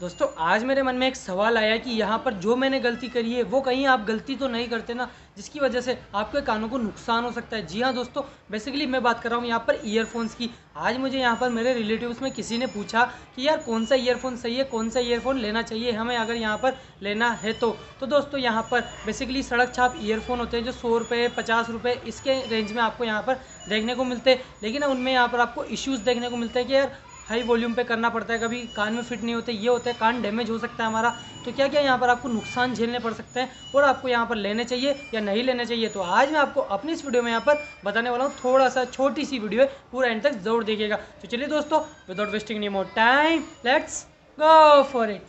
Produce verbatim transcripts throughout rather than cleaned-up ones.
दोस्तों आज मेरे मन में एक सवाल आया कि यहाँ पर जो मैंने गलती करी है वो कहीं आप गलती तो नहीं करते ना, जिसकी वजह से आपके कानों को नुकसान हो सकता है। जी हाँ दोस्तों, बेसिकली मैं बात कर रहा हूँ यहाँ पर ईयरफोन्स की। आज मुझे यहाँ पर मेरे रिलेटिव्स में किसी ने पूछा कि यार कौन सा ईयरफोन सही है, कौन सा ईयरफोन लेना चाहिए हमें अगर यहाँ पर लेना है तो तो दोस्तों यहाँ पर बेसिकली सड़क छाप ईयरफोन होते हैं जो सौ रुपये पचास रुपये इसके रेंज में आपको यहाँ पर देखने को मिलते हैं। लेकिन उनमें यहाँ पर आपको इश्यूज़ देखने को मिलते हैं कि यार हाई वॉल्यूम पे करना पड़ता है, कभी कान में फिट नहीं होते, ये होता है कान डैमेज हो सकता है हमारा। तो क्या क्या यहाँ पर आपको नुकसान झेलने पड़ सकते हैं और आपको यहाँ पर लेने चाहिए या नहीं लेने चाहिए। तो आज मैं आपको अपनी इस वीडियो में यहाँ पर बताने वाला हूँ। थोड़ा सा छोटी सी वीडियो है, पूरा एंड तक जरूर देखिएगा। तो चलिए दोस्तों, without wasting any more time, let's go for it.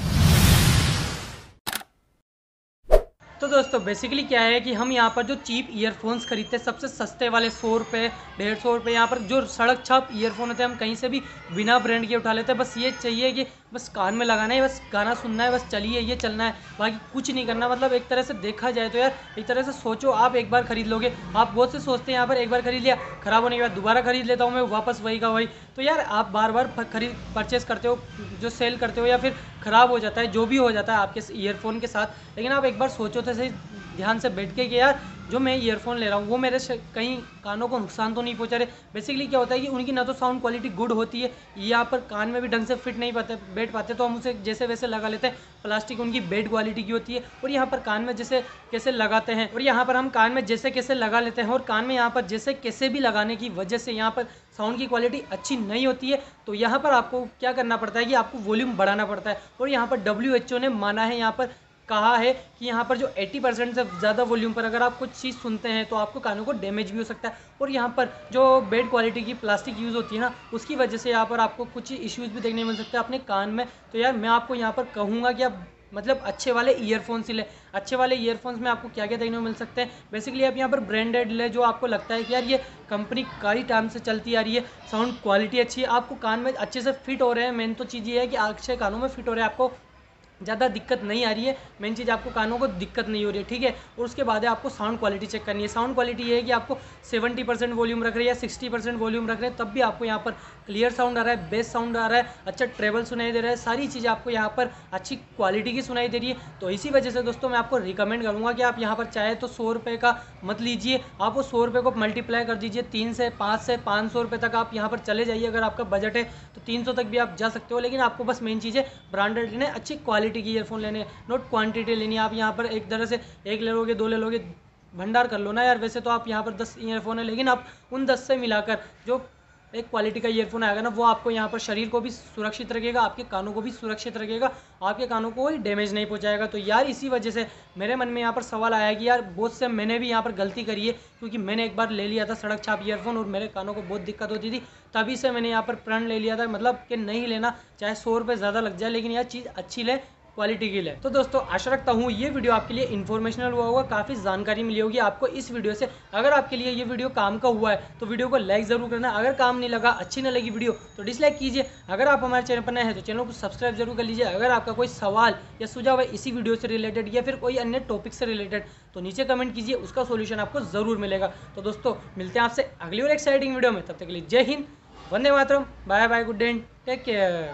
तो दोस्तों बेसिकली क्या है कि हम यहाँ पर जो चीप ईयरफोन्स खरीदते हैं, सबसे सस्ते वाले सौ रुपये डेढ़ सौ रुपये, यहाँ पर जो सड़क छाप ईयरफोन होते हैं हम कहीं से भी बिना ब्रांड के उठा लेते हैं। बस ये चाहिए कि बस कान में लगाना है, बस गाना सुनना है, बस चलिए ये चलना है, बाकी कुछ नहीं करना। मतलब एक तरह से देखा जाए तो यार एक तरह से सोचो, आप एक बार खरीद लोगे, आप बहुत से सोचते हैं यहाँ पर एक बार खरीद लिया, खराब होने के बाद दोबारा खरीद लेता हूँ मैं, वापस वही का वही। तो यार आप बार बार खरीद परचेस करते हो, जो सेल करते हो, या फिर ख़राब हो जाता है, जो भी हो जाता है आपके ईयरफोन के साथ। लेकिन आप एक बार सोचो तो सही ध्यान से बैठ के कि यार जो मैं ईयरफोन ले रहा हूँ वो मेरे कहीं कानों को नुकसान तो नहीं पहुँचा रहे। बेसिकली क्या होता है कि उनकी ना तो साउंड क्वालिटी गुड होती है, यहाँ पर कान में भी ढंग से फिट नहीं पाते बैठ पाते, तो हम उसे जैसे वैसे लगा लेते हैं। प्लास्टिक उनकी बेड क्वालिटी की होती है और यहाँ पर कान में जैसे कैसे लगाते हैं, और यहाँ पर हम कान में जैसे कैसे लगा लेते हैं, और कान में यहाँ पर जैसे कैसे भी लगाने की वजह से यहाँ पर साउंड की क्वालिटी अच्छी नहीं होती है। तो यहाँ पर आपको क्या करना पड़ता है कि आपको वॉल्यूम बढ़ाना पड़ता है। और यहाँ पर डब्ल्यू एच ओ ने माना है, यहाँ पर कहा है कि यहाँ पर जो अस्सी परसेंट से ज़्यादा वॉल्यूम पर अगर आप कुछ चीज़ सुनते हैं तो आपको कानों को डैमेज भी हो सकता है। और यहाँ पर जो बेड क्वालिटी की प्लास्टिक यूज़ होती है ना, उसकी वजह से यहाँ पर आपको कुछ इश्यूज़ भी देखने मिल सकते हैं अपने कान में। तो यार मैं आपको यहाँ पर कहूँगा कि आप मतलब अच्छे वाले ईयरफोन्स ही ले। अच्छे वाले ईयरफोन्स में आपको क्या क्या देखने को मिल सकते हैं, बेसिकली आप यहाँ पर ब्रांडेड ले, जो आपको लगता है कि यार ये कंपनी कई टाइम से चलती आ रही है, साउंड क्वालिटी अच्छी है, आपको कान में अच्छे से फिट हो रहे हैं। मेन तो चीज़ ये है कि अच्छे कानों में फिट हो रहे हैं, आपको ज़्यादा दिक्कत नहीं आ रही है। मेन चीज़ आपको कानों को दिक्कत नहीं हो रही है, ठीक है। और उसके बाद आपको साउंड क्वालिटी चेक करनी है। साउंड क्वालिटी ये है कि आपको सत्तर परसेंट वॉल्यूम रख रहे हैं या साठ परसेंट वॉल्यूम रख रहे हैं, तब भी आपको यहाँ पर क्लियर साउंड आ रहा है, बेस साउंड आ रहा है, अच्छा ट्रेवल सुनाई दे रहा है, सारी चीज़ें आपको यहाँ पर अच्छी क्वालिटी की सुनाई दे रही है। तो इसी वजह से दोस्तों मैं आपको रिकमेंड करूँगा कि आप यहाँ पर चाहे तो सौ रुपये का मत लीजिए, आप वो सौ रुपये को मल्टीप्लाई कर दीजिए तीन से पाँच से पाँच सौ रुपये तक आप यहाँ पर चले जाइए। अगर आपका बजट है तो तीन सौ तक भी आप जा सकते हो। लेकिन आपको बस मेन चीज़ है ब्रांडेड लेने, अच्छी क्वालिटी की ईयरफोन लेने, नोट क्वांटिटी लेनी है। आप यहाँ पर एक तरह से एक ले लोगे, दो ले लोगे, भंडार कर लो ना यार। वैसे तो आप यहाँ पर दस ईयरफोन है, लेकिन आप उन दस से मिलाकर जो एक क्वालिटी का ईयरफोन आएगा ना, वो आपको यहाँ पर शरीर को भी सुरक्षित रखेगा, आपके कानों को भी सुरक्षित रखेगा, आपके कानों को कोई डैमेज नहीं पहुँचाएगा। तो यार इसी वजह से मेरे मन में यहाँ पर सवाल आया कि यार बहुत से मैंने भी यहाँ पर गलती करी है, क्योंकि मैंने एक बार ले लिया था सड़क छाप ईयरफोन और मेरे कानों को बहुत दिक्कत होती थी। तभी से मैंने यहाँ पर प्रण ले लिया था, मतलब कि नहीं लेना, चाहे सौ रुपये ज़्यादा लग जाए, लेकिन यार चीज़ अच्छी ले, क्वालिटी की ले। तो दोस्तों आशा रखता हूँ ये वीडियो आपके लिए इन्फॉर्मेशनल हुआ होगा, काफ़ी जानकारी मिली होगी आपको इस वीडियो से। अगर आपके लिए ये वीडियो काम का हुआ है तो वीडियो को लाइक ज़रूर करना। अगर काम नहीं लगा, अच्छी ना लगी वीडियो, तो डिसलाइक कीजिए। अगर आप हमारे चैनल पर नए हैं तो चैनल को सब्सक्राइब जरूर कर लीजिए। अगर आपका कोई सवाल या सुझाव है इसी वीडियो से रिलेटेड या फिर कोई अन्य टॉपिक से रिलेटेड, तो नीचे कमेंट कीजिए, उसका सोल्यूशन आपको ज़रूर मिलेगा। तो दोस्तों मिलते हैं आपसे अगली और एक्साइटिंग वीडियो में, तब तक के लिए जय हिंद, वंदे मातरम, bye bye, good day, take care.